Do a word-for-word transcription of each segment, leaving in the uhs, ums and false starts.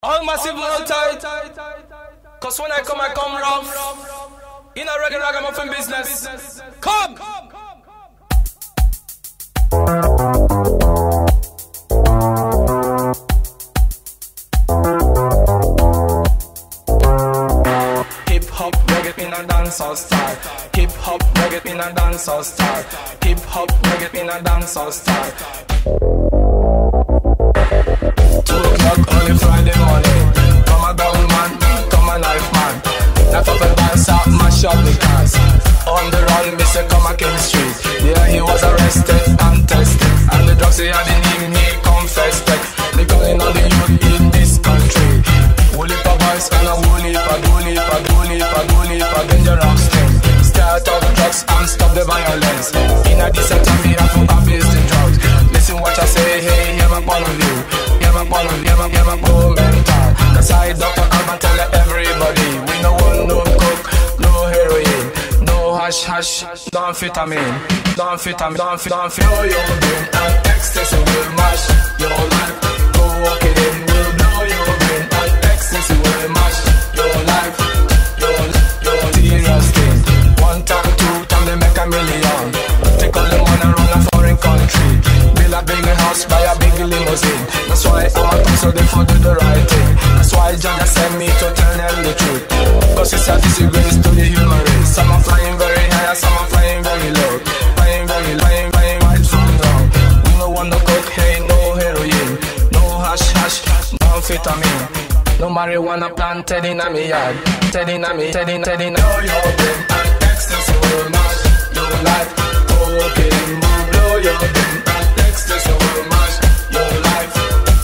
All massive all tight. Cause when I come, I come rough. In a regular ragamuffin business. Come! Hip hop, reggae in a dancehall style. Hip hop, reggae in a dancehall style. Hip hop, reggae in a dancehall style. Two o'clock on a Friday morning. Come a down man, come a knife man. Knife up and dance out, mash up the cars. On the run, Mister Come a King Street. Yeah, he was arrested and tested. And the drugs he had in him, he confessed it. They calling all the youth in this country. Woolly pa boys and a woolly pa, woolly pa, woolly pa, woolly pa, dangerous thing. Start up drugs and stop the violence. In a decent time, we have to abuse the drugs. Listen what I say, hey, hear my point of view. Hear my point of view, hear my, hear my go mental. Cause I, Doctor Alban, tell everybody. We no want no coke, no heroin, no hash hash, no amphetamine, no amphetamine, no amphetamine. Blow your brain and ecstasy will mash your life. Go walk it in, will blow your brain and ecstasy will mash your life. Your, your serious thing. One time, two time, they make a million. Take all the money and run a foreign country. Build a big house, buy a big limousine. That's why I'm a top, so they for do the right thing. That's why Jah sent me to tell them the truth. Cause it's a disgrace to the human race. Some are flying very high, some are flying very low. Flying very low, flying, flying right from down. We no want no cocaine, no heroin, no hash hash, no amphetamine. No marijuana planted in a me yard. Ted in a me, Ted in, Ted in. Blow your brain and ecstasy will mash your life. Cocaine will blow your brain and ecstasy will mash your life.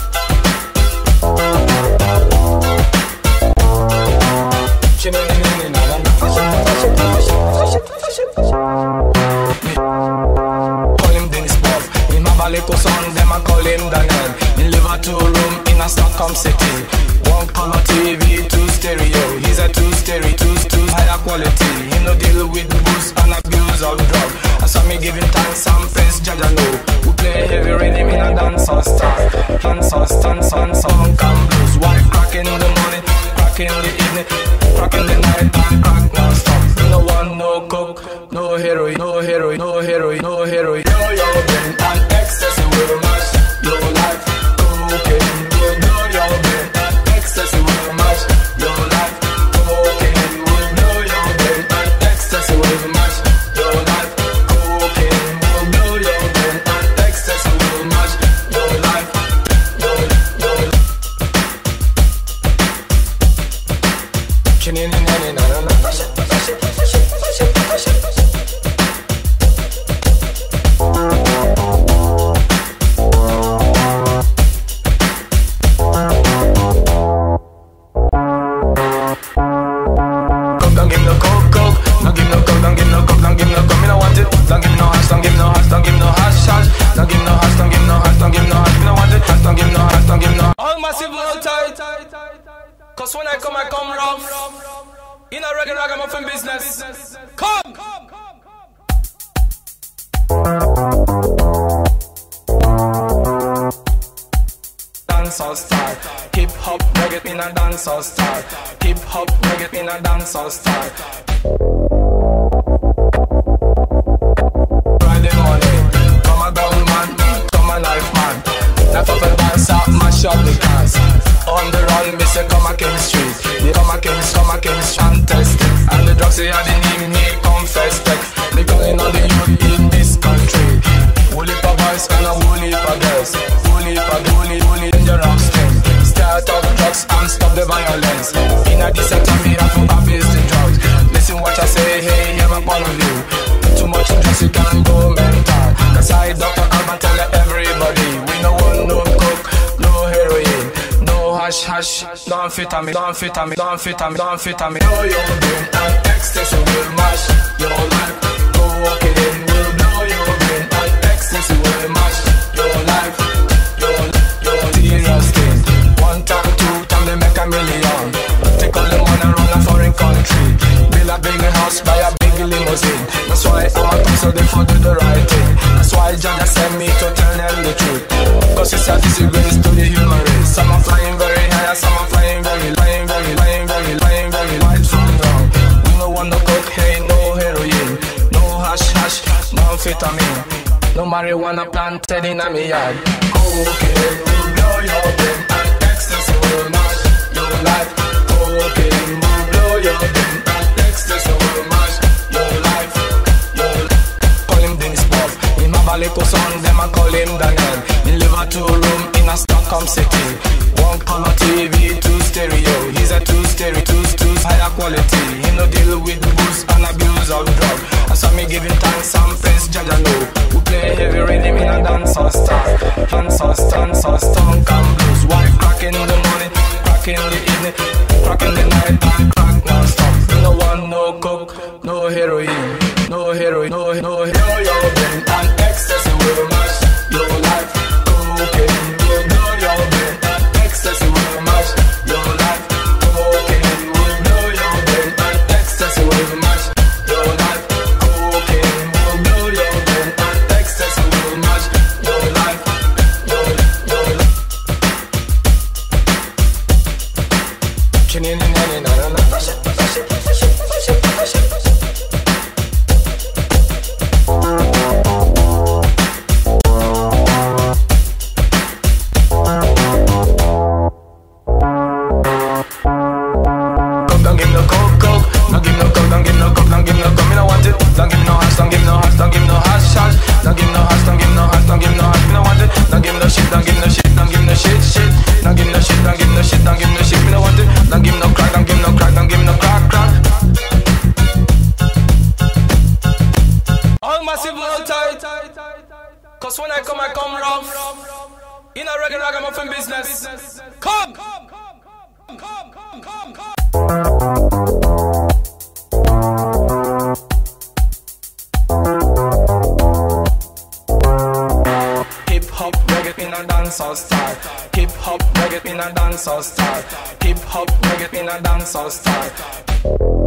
Call him Dennis Bob. In my Balico son, them I call him Daniel. In live a two room in a Stockholm city. One color T V, two stereo. He's a two stereo, two, two higher quality. He no deal with booze and abuse of drug. I saw me giving thanks and praise, Jah know. We play heavy rhythm in a dancehall style. Dancehall, dance, dance, funk and blues. Wife cracking in the morning, cracking in the evening, cracking the night and crack non-stop. No one, no coke, no heroin, no heroin, no heroin, no heroin. Blow your brain and ecstasy will mash your life. Cocaine will blow your brain and ecstasy will mash your life. Cocaine will blow your brain and ecstasy will mash your life. Cocaine will blow your brain and ecstasy will mash your life. Your, your. Can you na na na na? Cause when I come, I come rough. In a regular ragamuffin business. Come! Dancehall style. Hip hop, reggae in a dancehall style. Hip hop, reggae in a dancehall style. Friday morning, come a down man, come a knife man. Knife up and dance out, mash up the cars. On the run, Mister Come a King Street. Yeah, come a King, come a King and tested. And the drugs he had in him, he confessed it. They calling all the youth in this country. Woolly pa boys and a woolly pa girls. Woolly pa, woolly, woolly, dangerous thing. Start up drugs and stop the violence. In a decent time, we have to abuse the drugs. Listen what I say, hey, hear my point of view. Too much drugs, you can go mental. Cause I, Doctor Alban, tell everybody. We no want no coke, no heroin, no hash hash, no amphetamine, no amphetamine, no amphetamine, no amphetamine. Blow your brain and ecstasy will mash your life. Go walk it in, will blow your brain and ecstasy will mash your life. Your, your serious thing. One time, two time, they make a million. Take all the money and run a foreign country. Build a big house, buy a big limousine. That's why I'm a top, so they for do the right thing. That's why Jah sent me to tell them the truth. Cause it's a disgrace to the human race. Some are flying very high, some are flying marijuana planted in a me yard. Cocaine will blow your brain and ecstasy will mash your life. Cocaine will blow your brain and ecstasy will mash your life. Your life. Call him Dennis Puff. Him have a little son, them a call him Daniel. He live a two room in a Stockholm city. One color T V, two stereo. He's a two stereo, two two higher quality. He no deal with booze and abuse of drug. I saw me giving thanks and praise, Jaja know. We play heavy rhythm in a dancehall style. Dancehall, dancehall, stunk and blues. Wife cracking in the morning, cracking in the evening, cracking the night and crack non-stop. No one, no coke, no heroin, no heroin, no no no your brain and ecstasy will mash your life. Cocaine will blow your brain and ecstasy will mash your life. Cocaine will blow your brain and ecstasy will mash your life. Cocaine will blow your brain and ecstasy will mash your life. Your your life. Cause when I come, I come rough. In a regular ragamuffin business. Come! Come, come, come, come, come, come, come. Hip hop reggae in a dancehall style. Hip hop reggae in a dancehall style. Hip hop reggae in a dancehall style.